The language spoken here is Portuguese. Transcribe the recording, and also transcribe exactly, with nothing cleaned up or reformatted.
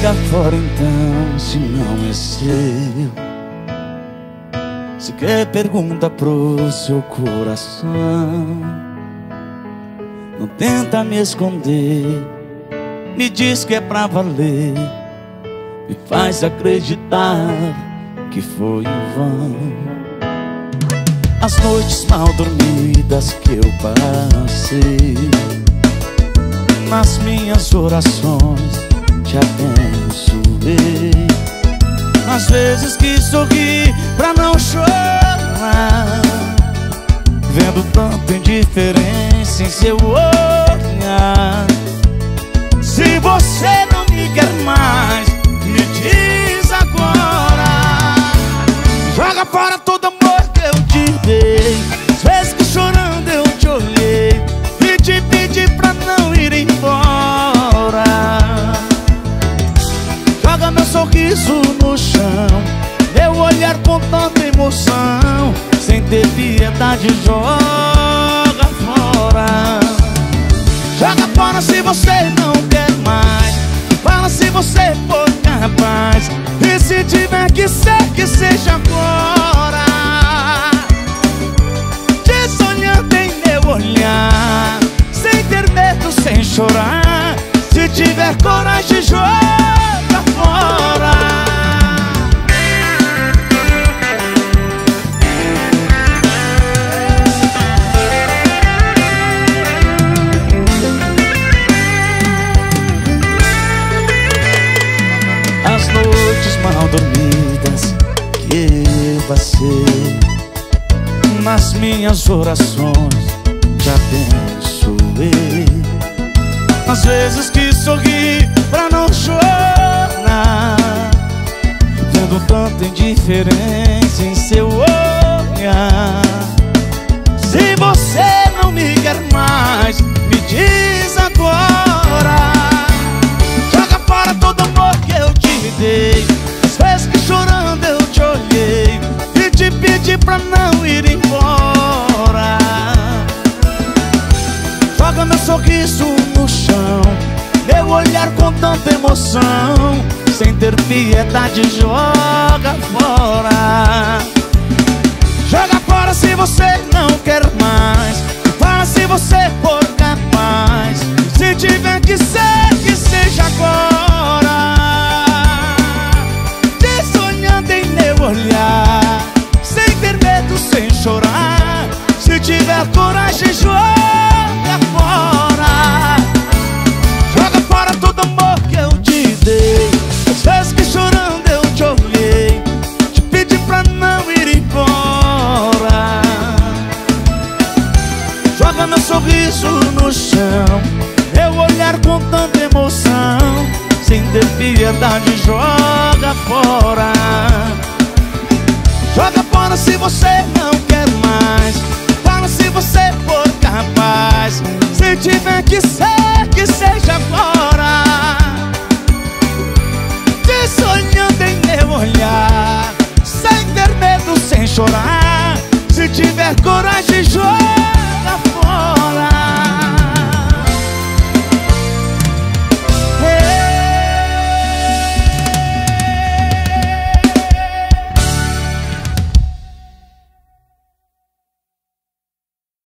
Joga fora então, se não é seu. Se quer, pergunta pro seu coração. Não tenta me esconder, me diz que é pra valer. Me faz acreditar que foi em vão as noites mal dormidas que eu passei. Nas minhas orações te abençoei. Às vezes que sorri pra não chorar, vendo tanta indiferença em seu olhar. Se você não me quer mais, me diz agora. Joga fora todo amor que eu te dei. Às vezes que chorando eu te olhei e te pedi pra não ir embora. Joga meu sorriso no chão, meu olhar com tanta emoção. Sem ter piedade, joga fora. Joga fora se você não quer mais. Fala se você for capaz. E se tiver que ser, que seja agora. Te sonhando em meu olhar, sem ter medo, sem chorar. Se tiver coragem, joga fora. As noites mal dormidas que eu passei, nas minhas orações te abençoei. Às vezes que sorri pra não chorar, vendo tanta indiferença em seu olhar. Se você não me quer mais, me diz agora. Joga fora todo amor que eu te dei. Às vezes que chorando eu te olhei e te pedi pra não ir embora. Joga meu sorriso no chão, meu olhar com tanta emoção. Sem ter piedade, joga fora. Joga fora se você não quer mais. Fala se você for capaz. Se tiver que ser, que seja agora. Te sonhando em meu olhar, sem ter medo, sem chorar. Se tiver coragem, joga fora. Joga fora todo amor que eu te dei. Às vezes que chorando eu te olhei, te pedi pra não ir embora. Joga meu sorriso no chão, meu olhar com tanta emoção. Sem ter piedade, joga fora. Joga fora se você não quer mais.